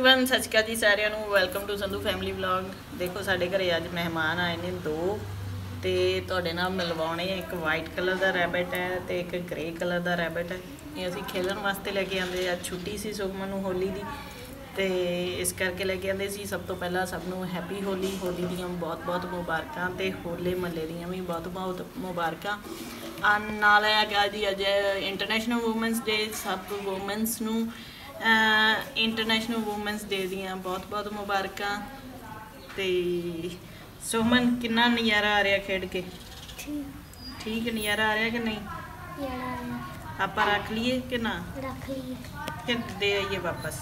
Everyone सत श्री अकाल जी सारिਆਂ ਨੂੰ welcome to Sandhu family vlog. ਦੇਖੋ ਸਾਡੇ ਘਰੇ ਅੱਜ ਮਹਿਮਾਨ ਆਏ ਨੇ ਦੋ ਤੇ ਤੁਹਾਡੇ ਨਾਲ ਮਿਲਵਾਉਣੇ ਇੱਕ ਵਾਈਟ ਕਲਰ ਦਾ ਰੈਬਿਟ ਹੈ ਤੇ ਇੱਕ ਗ੍ਰੇ ਕਲਰ ਦਾ ਰੈਬਿਟ ਹੈ। ਇਹ ਅਸੀਂ ਖੇਲਣ ਵਾਸਤੇ ਲੈ ਕੇ ਆਂਦੇ। ਅੱਜ ਛੁੱਟੀ ਸੀ ਸੁਖਮਨ ਨੂੰ ਹੋਲੀ ਦੀ ਤੇ ਇਸ ਕਰਕੇ ਲੈ ਕੇ ਆਂਦੇ ਸੀ। ਸਭ ਤੋਂ ਪਹਿਲਾਂ ਸਭ ਨੂੰ ਹੈਪੀ ਹੋਲੀ ਦੀਆਂ ਬਹੁਤ ਬਹੁਤ ਮੁਬਾਰਕਾਂ ਤੇ ਹੋਲੇ ਮਹੱਲੇ ਦੀਆਂ ਵੀ ਬਹੁਤ ਬਹੁਤ ਮੁਬਾਰਕਾਂ। ਨਾਲ ਹੈਗਾ ਜੀ ਅੱਜ ਇੰਟਰਨੈਸ਼ਨਲ ਵੂਮਨਸ ਡੇ। ਸਭ ਵੂਮਨਸ ਨੂੰ इंटरनेशनल वूमेंस डे दियां बहुत बहुत मुबारकां। ते सुमन कितना नज़ारा आ रहा खेड के? ठीक नज़ारा आ रहा कि नहीं? आप रख लिए कि ना रख लिए फिर दे आइए वापस?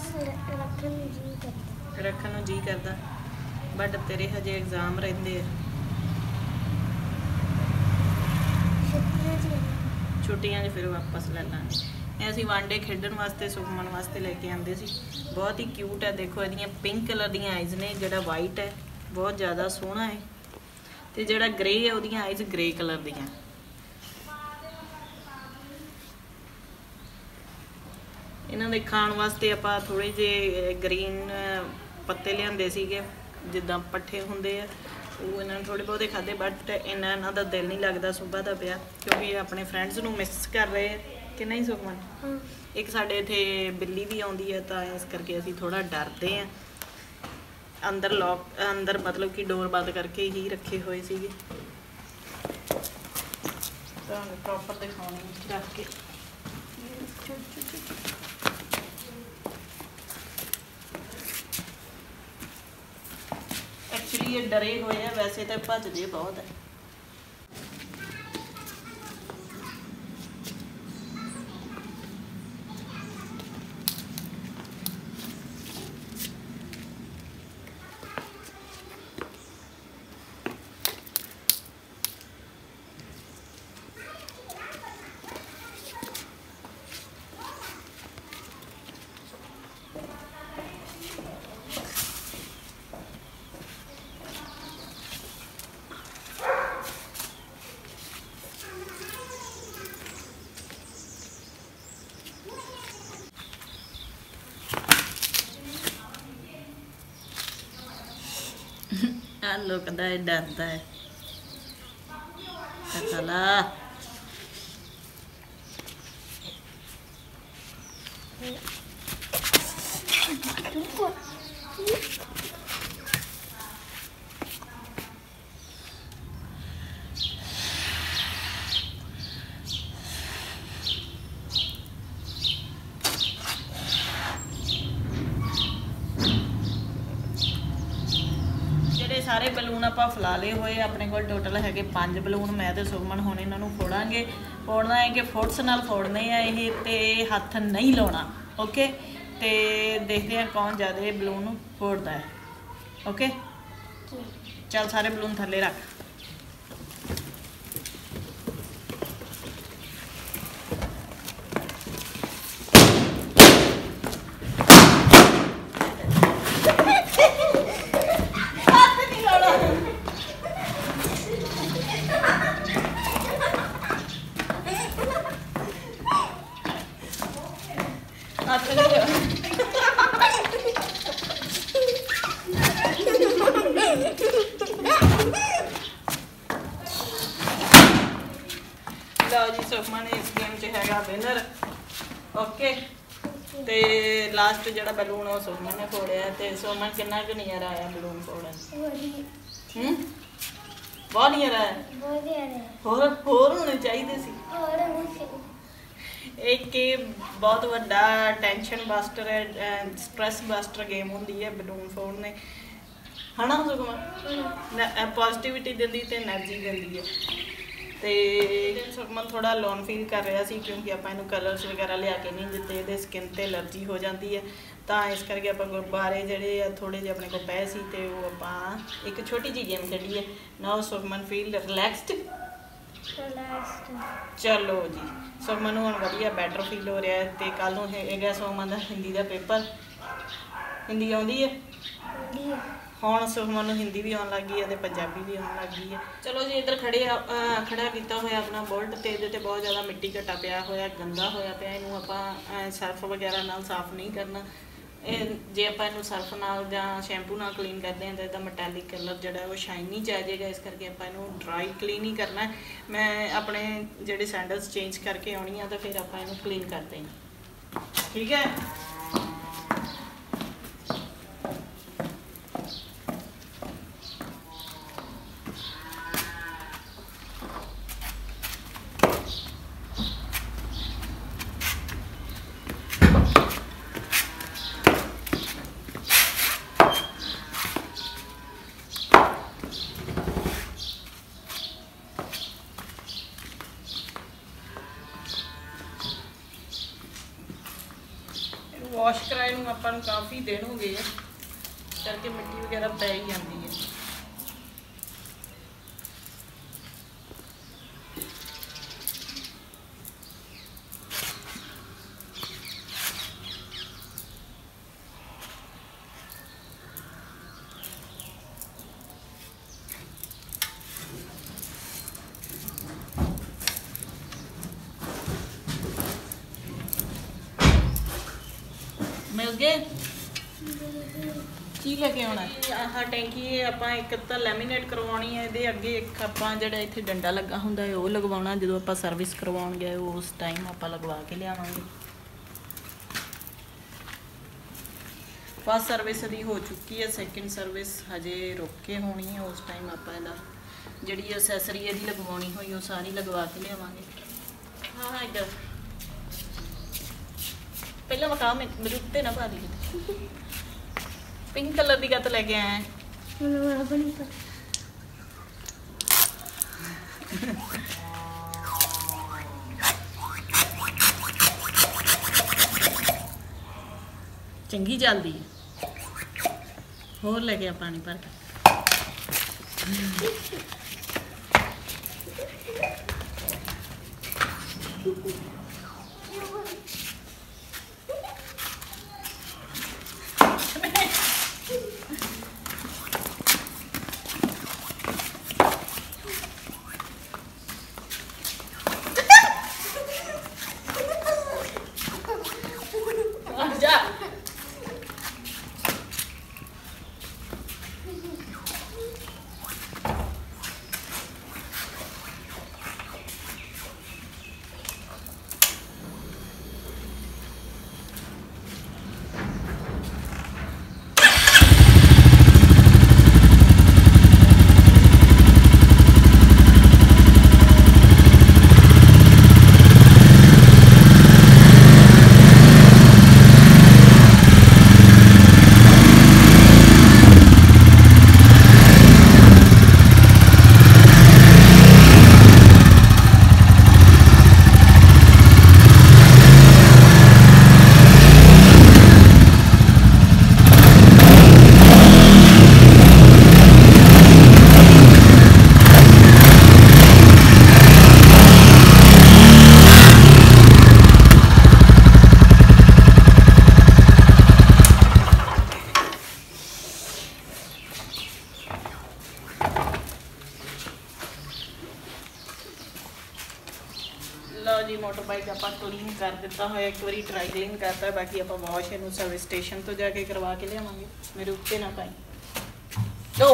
रखन नूं जी करदा बट तेरे हजे एग्जाम रहिंदे छुट्टियां फिर वापस ले लांगे। ਅਸੀਂ ਵਾਂਡੇ ਖੇਡਣ ਵਾਸਤੇ ਸੁਖਮਨ ਵਾਸਤੇ ਲੈ ਕੇ ਆਂਦੇ ਸੀ। ਬਹੁਤ ਹੀ ਕਿਊਟ ਹੈ। ਦੇਖੋ ਇਹਦੀਆਂ ਪਿੰਕ ਕਲਰ ਦੀਆਂ ਆਈਜ਼ ਨੇ। ਜਿਹੜਾ ਵਾਈਟ ਹੈ ਬਹੁਤ ਜ਼ਿਆਦਾ ਸੋਹਣਾ ਹੈ ਤੇ ਜਿਹੜਾ ਗ੍ਰੇ ਹੈ ਉਹਦੀਆਂ ਆਈਜ਼ ਗ੍ਰੇ ਕਲਰ ਦੀਆਂ। ਇਹਨਾਂ ਦੇ ਖਾਣ ਵਾਸਤੇ ਆਪਾਂ ਥੋੜੇ ਜਿਹੇ ਗ੍ਰੀਨ ਪੱਤੇ ਲਿਆਂਦੇ ਸੀਗੇ ਜਿੱਦਾਂ ਪੱਠੇ ਹੁੰਦੇ ਆ ਉਹ ਇਹਨਾਂ ਨੇ ਥੋੜੇ ਬਹੁਤੇ ਖਾਦੇ ਬਟ ਇਹਨਾਂ ਦਾ ਦਿਲ ਨਹੀਂ ਲੱਗਦਾ ਸੁਬਾ ਦਾ ਪਿਆ ਕਿਉਂਕਿ ਇਹ ਆਪਣੇ ਫਰੈਂਡਸ ਨੂੰ ਮਿਸ ਕਰ ਰਹੇ ਆ कि नहीं सुखमन? एक साढ़े इत्थे बिल्ली भी आउंदी है तो इस करके असीं थोड़ा डरते हैं। अंदर लॉक अंदर मतलब कि डोर बंद करके ही रखे हुए सीगे। प्रॉपर दिखाने रख के एक्चुअली ये डरे हुए हैं, वैसे तो भजदे बहुत है। लुकदा है डरदा है चला सारे बलून आप फैला ले हुए अपने को टोटल है 5 बलून। मैं तो सुखमन हुण इन्हां फोड़ांगे। फोड़ना है कि फोर्स नाल फोड़ने हैं ये ते हथ नहीं लाउणा। ओके ते देखते हैं कौन ज़्यादा बलून फोड़ता है। ओके चल सारे बलून थले रख। लो जी सुखमन इस गेम च हैगा विनर। ओके ते लास्ट जड़ा बलून वो सुखमन ने फोड़िया। ते सुखमन कितना क नज़ारा आया बलून फोड़न? बहुत नज़ारा आया। होर होने चाहिए सी। एक बहुत वड्डा टेंशन बस्टर है, स्ट्रेस बस्टर गेम होंदी है बलून फोड़ने है ना सुखमन? पॉजिटिविटी देती तो एनर्जी देती है। तो सुखमन थोड़ा लोन फील कर रहा सी क्योंकि आप इनू कलर्स वगैरह लिया के नहीं दिते, ये स्किन ते एलर्जी हो जाती है तो इस करके आप गुब्बारे जोड़े थोड़े जे अपने को पे सी ते वो आप एक छोटी जी गेम खेली है। Now Sukhman feel relaxed. चलो जी सुखमन हुण वधिया बैटर फील हो रहा है। तो कल नूं है सुखमन का हिंदी का पेपर। हिंदी आउंदी है हुण सुखमन हिंदी भी आउण लग गई है, पंजाबी भी आउण लग गई है। चलो जी इधर खड़ा किया होया अपना बुलट तो ये बहुत ज़्यादा मिट्टी घटा पिया होया, गंदा होया पिया। इनू आपां सर्फ वगैरह नाल साफ नहीं करना, ਜੇ ਆਪਾਂ ਇਹਨੂੰ ਸਰਫ ਨਾਲ ਜਾਂ ਸ਼ੈਂਪੂ ਨਾਲ ਕਲੀਨ ਕਰਦੇ ਹਾਂ ਤਾਂ ਇਹਦਾ ਮੈਟੈਲਿਕ ਕਲਰ ਜਿਹੜਾ ਉਹ ਸ਼ਾਈਨੀ ਚ ਆ ਜਾਏਗਾ। ਇਸ ਕਰਕੇ ਆਪਾਂ ਇਹਨੂੰ ਡਰਾਈ ਕਲੀਨ ਹੀ ਕਰਨਾ। ਮੈਂ ਆਪਣੇ ਜਿਹੜੇ ਸੈਂਡਲਸ ਚੇਂਜ ਕਰਕੇ ਆਉਣੀ ਆ ਤਾਂ ਫਿਰ ਆਪਾਂ ਇਹਨੂੰ ਕਲੀਨ ਕਰਦੇ ਹਾਂ, ਠੀਕ ਹੈ। ਵਾਸ਼ ਕਰਾਏ ਨੂੰ ਆਪਾਂ ਨੂੰ ਕਾਫੀ ਦਿਨ ਹੋ ਗਏ ਕਰਕੇ ਮਿੱਟੀ ਵਗੈਰਾ ਪੈ ਹੀ ਜਾਂਦੀ ਹੈ। मिल गए की लेके आना आह टैंकी ਆਪਾਂ ਇੱਕ ਤਾਂ ਲੈਮੀਨੇਟ ਕਰਵਾਉਣੀ ਹੈ। ਇਹਦੇ ਅੱਗੇ ਇੱਕ ਆਪਾਂ ਜਿਹੜਾ ਇੱਥੇ ਡੰਡਾ ਲੱਗਾ ਹੁੰਦਾ ਹੈ ਉਹ ਲਗਵਾਉਣਾ। ਜਦੋਂ ਆਪਾਂ ਸਰਵਿਸ ਕਰਵਾਉਣ ਗਏ ਉਸ ਟਾਈਮ ਆਪਾਂ ਲਗਵਾ ਕੇ ਲਿਆਵਾਂਗੇ। ਫਸਟ ਸਰਵਿਸ ਦੀ ਹੋ ਚੁੱਕੀ ਹੈ, ਸੈਕਿੰਡ ਸਰਵਿਸ ਹਜੇ ਰੁਕ ਕੇ ਹੋਣੀ ਹੈ। ਉਸ ਟਾਈਮ ਆਪਾਂ ਇਹਦਾ ਜਿਹੜੀ ਐਕਸੈਸਰੀ ਇਹਦੀ ਲਗਵਾਉਣੀ ਹੋਈ ਉਹ ਸਾਰੀ ਲਗਵਾ ਕੇ ਲਿਆਵਾਂਗੇ। ਹਾਂ ਇੱਧਰ पहले मका मेरे उत्ते ना पा दी। पिंक कलर की गत्त लेके आए चंगी चलती है। होर लेके आ पानी भर के लो जी मोटर बाइक आप क्लीन कर दिता हो, एक बार ट्राई क्लीन करता, बाकी आप वॉश इन सर्विस स्टेशन तो जाके करवा के लियावांगे। मेरे उत्ते ना पाई दो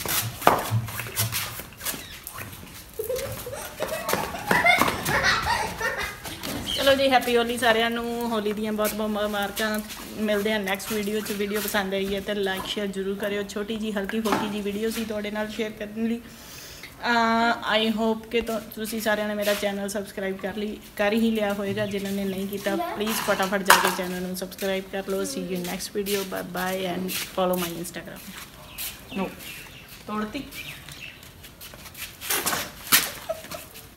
चलो जी हैप्पी होली सारिਆਂ ਨੂੰ होली ਦੀਆਂ बहुत बहुत मुबारਕਾਂ। मिलते हैं नैक्सट वीडियो च। वीडियो पसंद आई है तो लाइक शेयर जरूर करियो। छोटी जी हल्की फुल्की जी वीडियो सी तुहाडे नाल शेयर करने लई। आई होप कि तुसी सारिਆਂ ने मेरा चैनल सबसक्राइब कर ही लिया होएगा। जिन्होंने नहीं किया प्लीज़ फटाफट जाके चैनल में सबसक्राइब कर लो। See you next video, bye bye and follow my Instagram. No तोड़ती